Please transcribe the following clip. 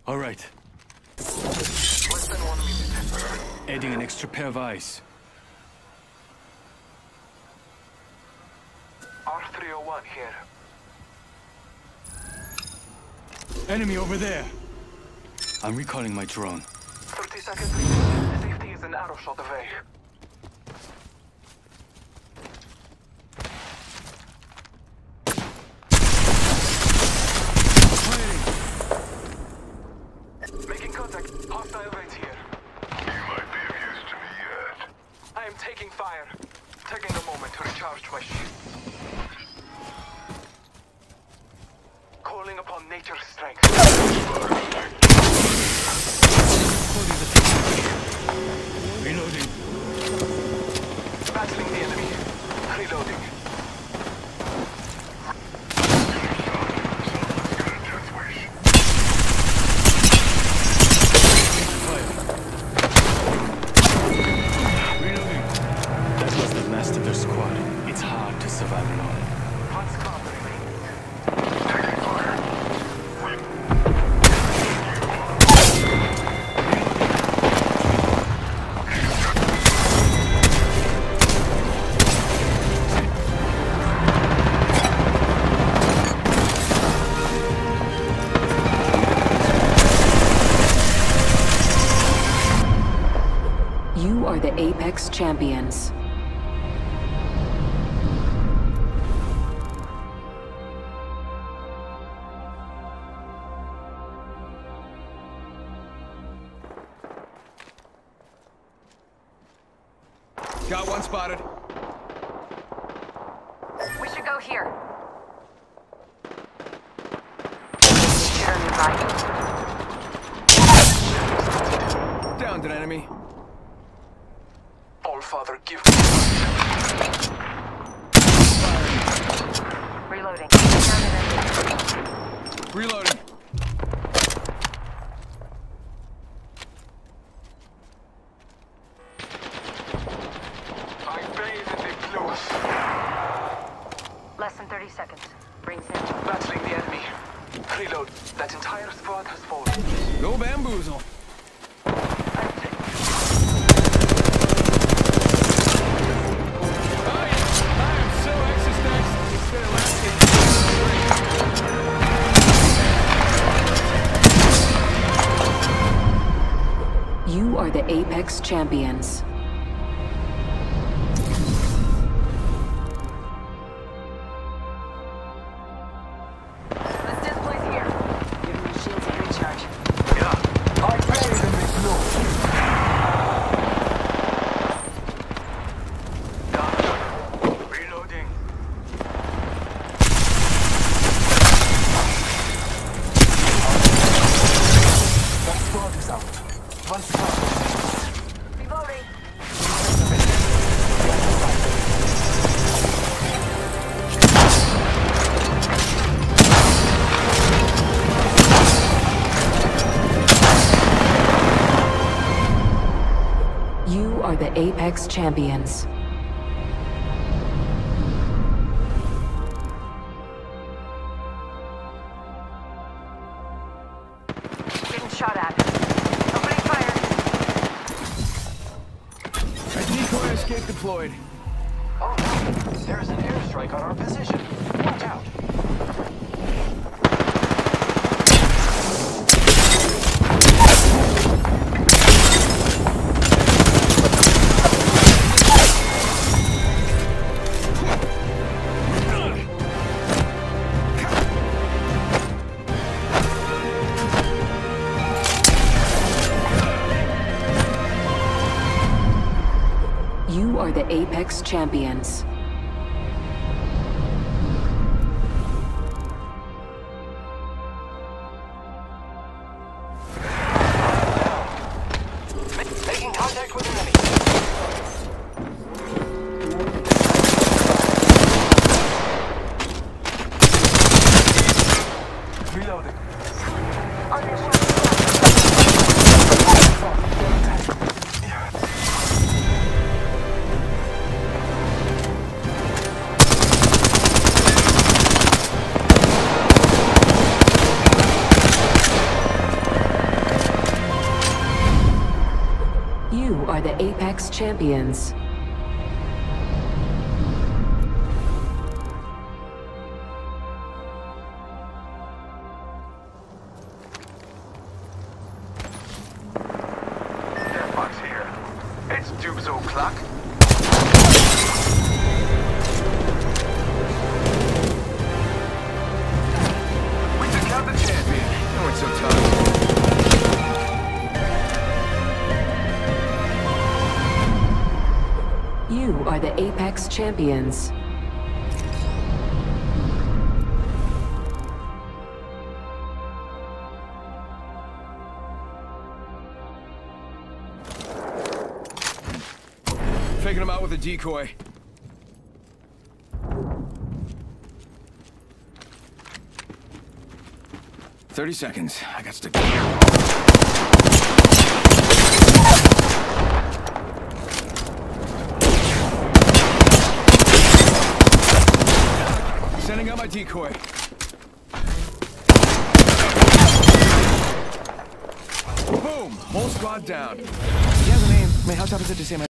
All right. Less than 1 minute. Adding an extra pair of eyes. R301 here. Enemy over there. I'm recalling my drone. 30 seconds. Safety is an arrow shot away. Making contact. Hostile right here. You might be of use to me yet. I am taking fire. Taking a moment to recharge my shield. Calling upon nature's strength. Reloading. Battling the enemy. Reloading. Reloading. That was the last of their squad. It's hard to survive alone. One squad remaining. Taking fire. You are the Apex Champions. Got one spotted. We should go here. Downed an enemy. All Father, give me. Reloading. Reloading. I bathe in the close. Less than 30 seconds. Rings in. Battling the enemy. Reload. That entire squad has fallen. No bamboozle. You are the Apex Champions. Let's displace here. Giving me shields and recharge. Yeah. I bathe in the close. Done. Reloading. That squad is out. One squad. Reloading. You are the Apex Champions. Getting shot at. Opening fire. Decoy escape deployed. Oh, there's an airstrike on our position. Watch out. You are the Apex Champions. Making contact with enemy. Reloading. Apex Champions. Death box here. It's Dube's o'clock. We took out the champion. No one's so tough. You are the Apex Champions. Faking him out with a decoy. "30 seconds. I got to Sending out my decoy. Boom! Whole squad down. He has a name. Man, how tough is it to say my